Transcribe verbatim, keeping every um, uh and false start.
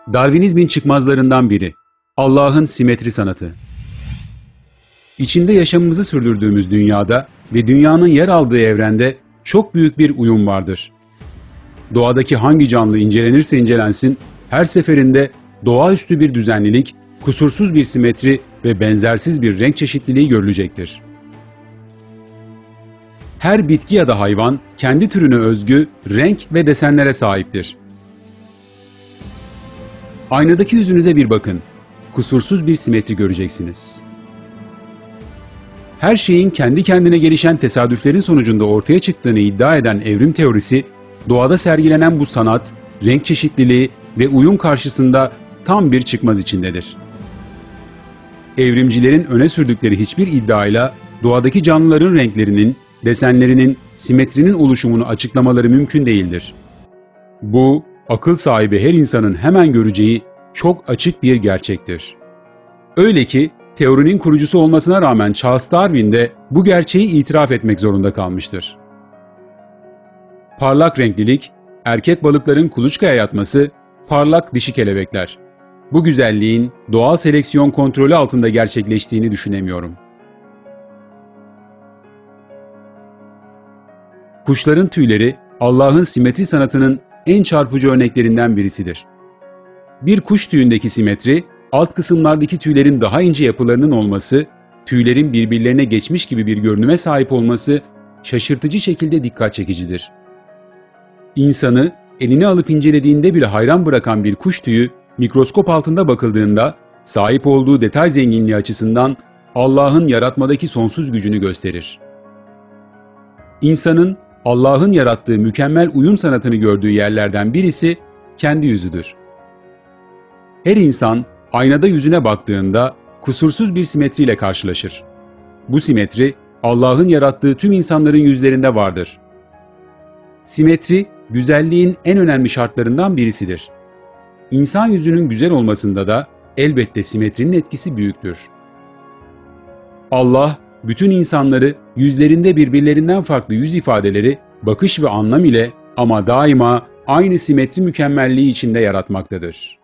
Darwinizmin çıkmazlarından biri, Allah'ın simetri sanatı. İçinde yaşamımızı sürdürdüğümüz dünyada ve dünyanın yer aldığı evrende çok büyük bir uyum vardır. Doğadaki hangi canlı incelenirse incelensin, her seferinde doğaüstü bir düzenlilik, kusursuz bir simetri ve benzersiz bir renk çeşitliliği görülecektir. Her bitki ya da hayvan kendi türüne özgü renk ve desenlere sahiptir. Aynadaki yüzünüze bir bakın. Kusursuz bir simetri göreceksiniz. Her şeyin kendi kendine gelişen tesadüflerin sonucunda ortaya çıktığını iddia eden evrim teorisi, doğada sergilenen bu sanat, renk çeşitliliği ve uyum karşısında tam bir çıkmaz içindedir. Evrimcilerin öne sürdükleri hiçbir iddiayla doğadaki canlıların renklerinin, desenlerinin, simetrinin oluşumunu açıklamaları mümkün değildir. Bu, akıl sahibi her insanın hemen göreceği çok açık bir gerçektir. Öyle ki, teorinin kurucusu olmasına rağmen Charles Darwin de bu gerçeği itiraf etmek zorunda kalmıştır. Parlak renklilik, erkek balıkların kuluçkaya yatması, parlak dişi kelebekler. Bu güzelliğin doğal seleksiyon kontrolü altında gerçekleştiğini düşünemiyorum. Kuşların tüyleri, Allah'ın simetri sanatının en çarpıcı örneklerinden birisidir. Bir kuş tüyündeki simetri, alt kısımlardaki tüylerin daha ince yapılarının olması, tüylerin birbirlerine geçmiş gibi bir görünüme sahip olması şaşırtıcı şekilde dikkat çekicidir. İnsanı eline alıp incelediğinde bile hayran bırakan bir kuş tüyü, mikroskop altında bakıldığında sahip olduğu detay zenginliği açısından Allah'ın yaratmadaki sonsuz gücünü gösterir. İnsanın Allah'ın yarattığı mükemmel uyum sanatını gördüğü yerlerden birisi kendi yüzüdür. Her insan aynada yüzüne baktığında kusursuz bir simetriyle karşılaşır. Bu simetri Allah'ın yarattığı tüm insanların yüzlerinde vardır. Simetri, güzelliğin en önemli şartlarından birisidir. İnsan yüzünün güzel olmasında da elbette simetrinin etkisi büyüktür. Allah, bütün insanları yüzlerinde birbirlerinden farklı yüz ifadeleri, bakış ve anlam ile ama daima aynı simetri mükemmelliği içinde yaratmaktadır.